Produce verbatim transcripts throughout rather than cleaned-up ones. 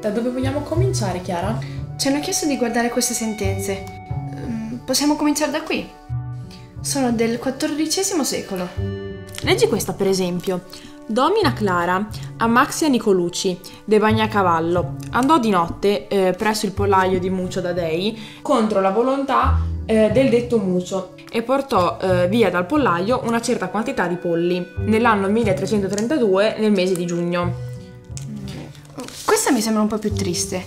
Da dove vogliamo cominciare, Chiara? Ci hanno chiesto di guardare queste sentenze. Mm, Possiamo cominciare da qui. Sono del quattordicesimo secolo. Leggi questa, per esempio. Domina Clara, Amaxia Nicolucci, de Bagnacavallo, andò di notte eh, presso il pollaio di Mucio da Dei contro la volontà eh, del detto Mucio e portò eh, via dal pollaio una certa quantità di polli nell'anno milletrecentotrentadue nel mese di giugno. Questa mi sembra un po' più triste.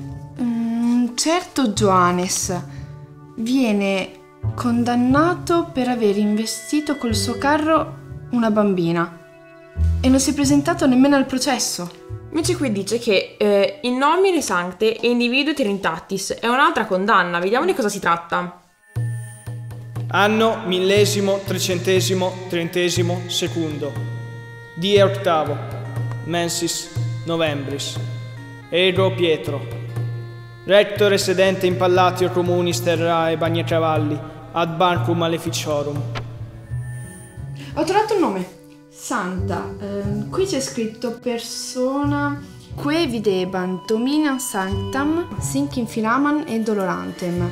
Un certo Johannes viene condannato per aver investito col suo carro una bambina e non si è presentato nemmeno al processo. Invece qui dice che eh, in nomine sancte e individui trinitatis è un'altra condanna. Vediamo di cosa si tratta. Anno millesimo, trecentesimo, trentesimo, secondo. Die octavo, mensis, novembris. Ego Pietro. Rectore sedente in pallatio communis terrae Bagnacavalli, ad bancum maleficiorum. Ho trovato un nome. Santa. Eh, qui c'è scritto persona que videbant dominam sanctam sinc infilaman e dolorantem.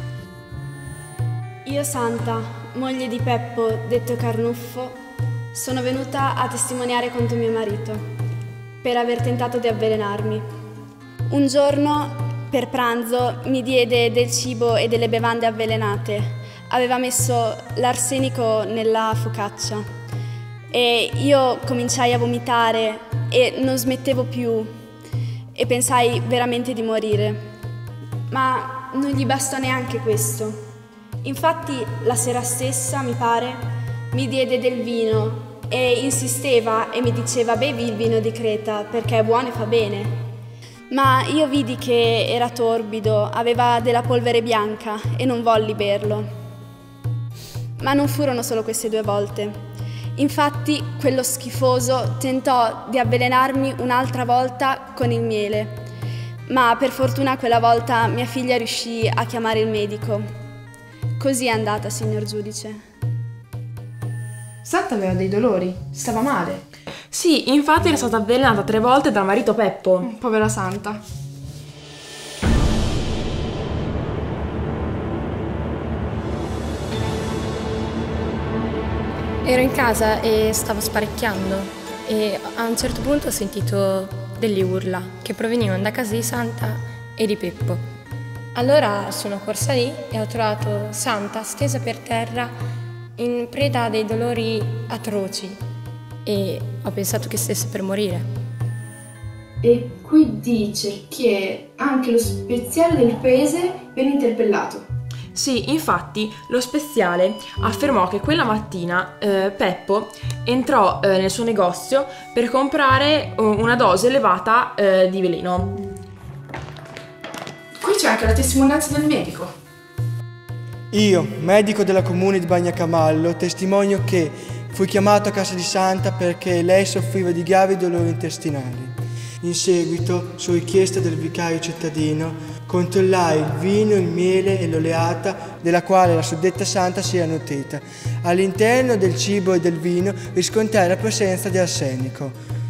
Io Santa, moglie di Peppo, detto Carnuffo, sono venuta a testimoniare contro mio marito per aver tentato di avvelenarmi. Un giorno, per pranzo, mi diede del cibo e delle bevande avvelenate. Aveva messo l'arsenico nella focaccia e io cominciai a vomitare e non smettevo più e pensai veramente di morire. Ma non gli bastò neanche questo. Infatti la sera stessa, mi pare, mi diede del vino e insisteva e mi diceva bevi il vino di Creta perché è buono e fa bene. Ma io vidi che era torbido, aveva della polvere bianca e non volli berlo. Ma non furono solo queste due volte. Infatti quello schifoso tentò di avvelenarmi un'altra volta con il miele, ma per fortuna quella volta mia figlia riuscì a chiamare il medico. Così è andata, signor giudice. Santa aveva dei dolori, stava male. Sì, infatti era stata avvelenata tre volte dal marito Peppo. Povera Santa. Ero in casa e stavo sparecchiando e a un certo punto ho sentito delle urla che provenivano da casa di Santa e di Peppo. Allora sono corsa lì e ho trovato Santa stesa per terra in preda a dei dolori atroci e ho pensato che stesse per morire. E qui dice che anche lo speziale del paese venne interpellato. Sì, infatti lo speziale affermò che quella mattina eh, Peppo entrò eh, nel suo negozio per comprare uh, una dose elevata eh, di veleno. Qui c'è anche la testimonianza del medico. Io, medico della comune di Bagnacavallo, testimonio che fui chiamato a casa di Santa perché lei soffriva di gravi dolori intestinali. In seguito, su richiesta del vicario cittadino, controllai il vino, il miele e l'oleata della quale la suddetta Santa si era nutrita. All'interno del cibo e del vino riscontrai la presenza di arsenico.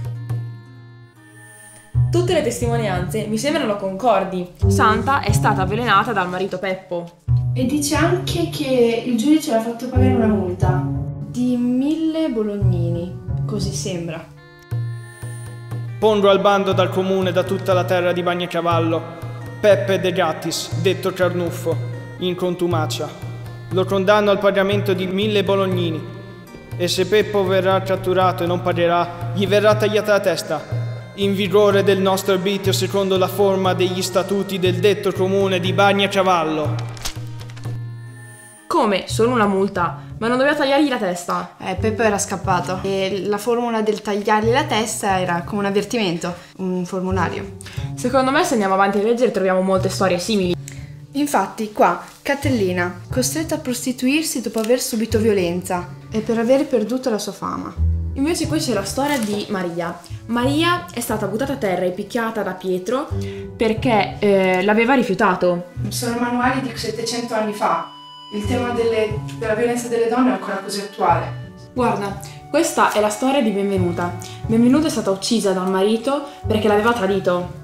Tutte le testimonianze mi sembrano concordi. Santa è stata avvelenata dal marito Peppo. E dice anche che il giudice le ha fatto pagare una multa di mille bolognini, così sembra. Pongo al bando dal comune da tutta la terra di Bagnacavallo Peppe De Gattis, detto Carnuffo, in contumacia. Lo condanno al pagamento di mille bolognini e se Peppo verrà catturato e non pagherà, gli verrà tagliata la testa, in vigore del nostro arbitrio secondo la forma degli statuti del detto comune di Bagnacavallo. Come? Solo una multa? Ma non doveva tagliargli la testa? Eh, Peppo era scappato e la formula del tagliargli la testa era come un avvertimento, un formulario. Secondo me se andiamo avanti a leggere troviamo molte storie simili. Infatti qua, Catellina, costretta a prostituirsi dopo aver subito violenza e per aver perduto la sua fama. Invece qui c'è la storia di Maria. Maria è stata buttata a terra e picchiata da Pietro perché eh, l'aveva rifiutato. Sono manuali di settecento anni fa. Il tema delle, della violenza delle donne è ancora così attuale. Guarda, questa è la storia di Benvenuta. Benvenuta è stata uccisa dal marito perché l'aveva tradito.